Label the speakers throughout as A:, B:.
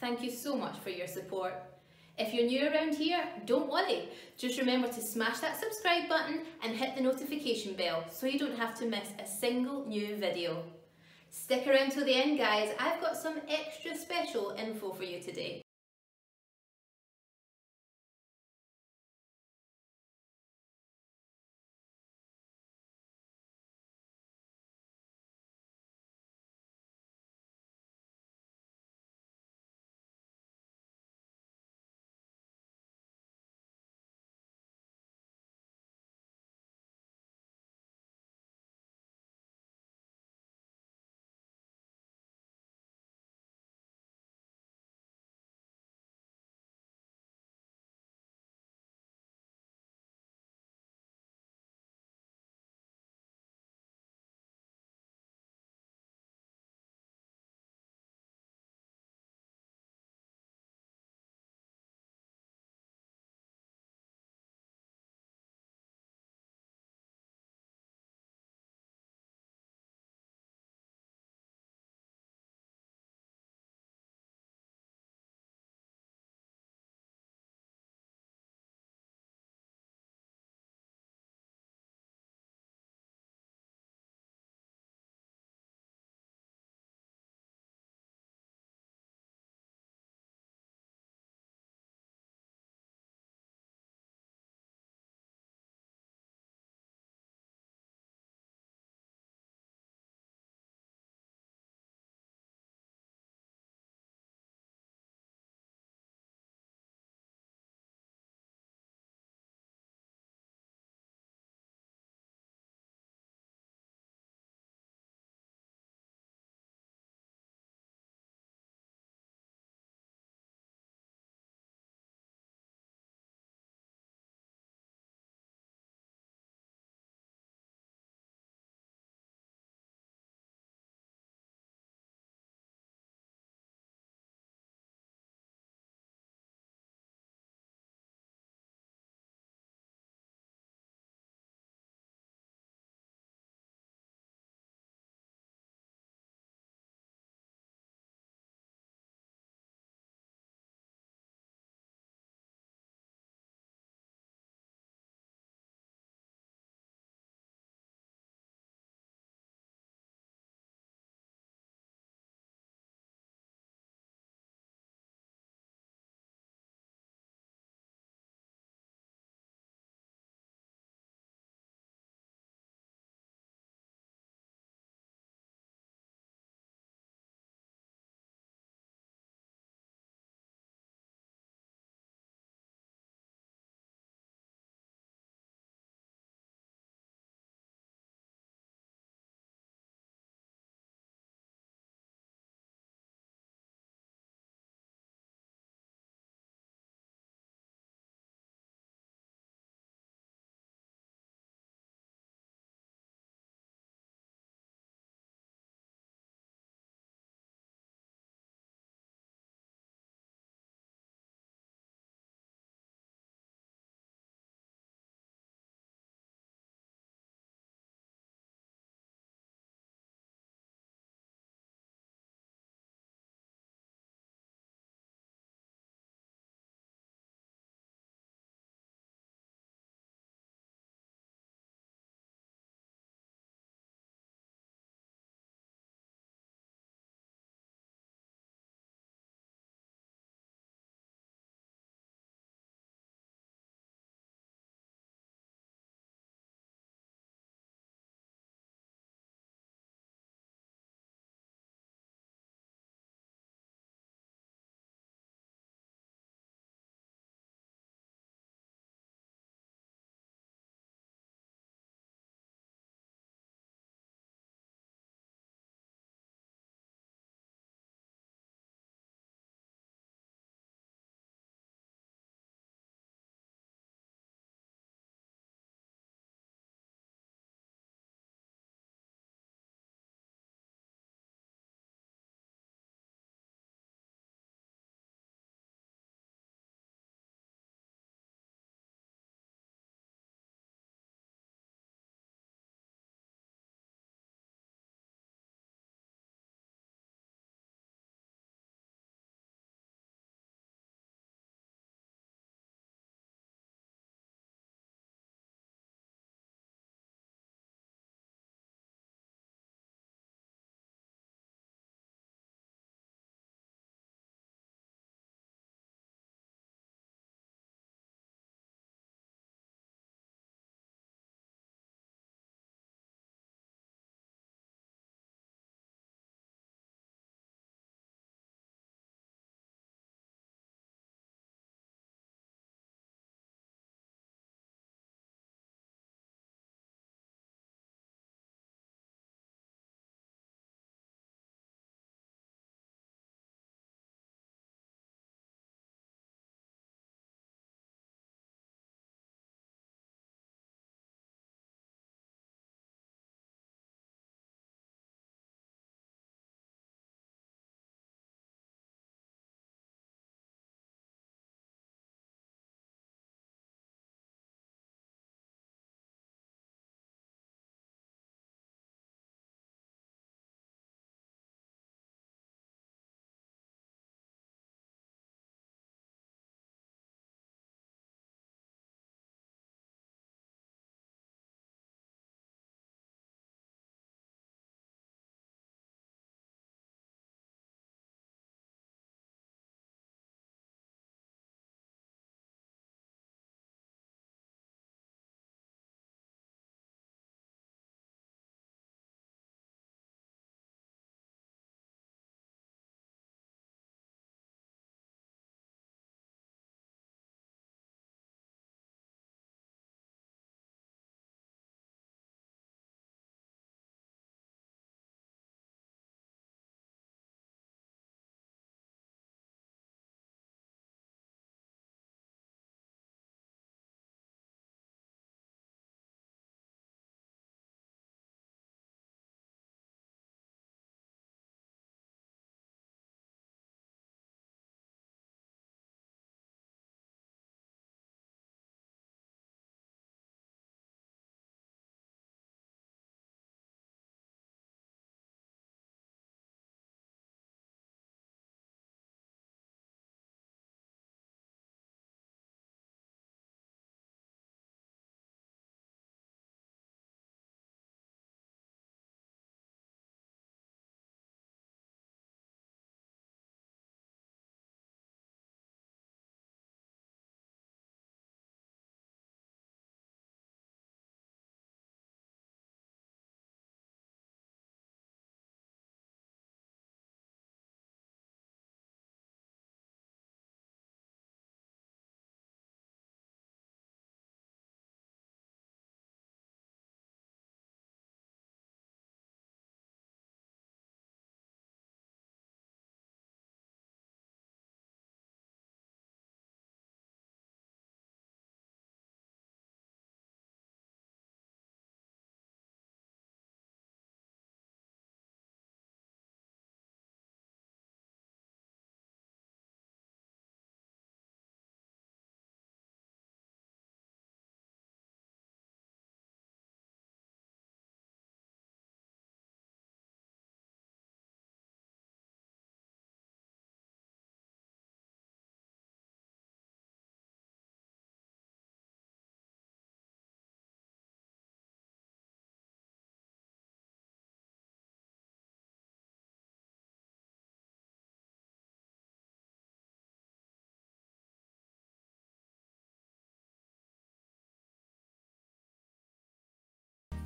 A: thank you so much for your support. If you're new around here, don't worry. Just remember to smash that subscribe button and hit the notification bell so you don't have to miss a single new video. Stick around till the end, guys. I've got some extra special info for you today.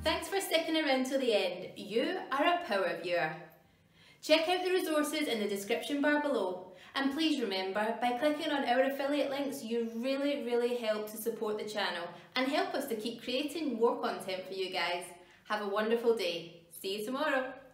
A: Thanks for sticking around till the end. You are a power viewer. Check out the resources in the description bar below. And please remember, by clicking on our affiliate links, you really help to support the channel and help us to keep creating more content for you guys. Have a wonderful day. See you tomorrow.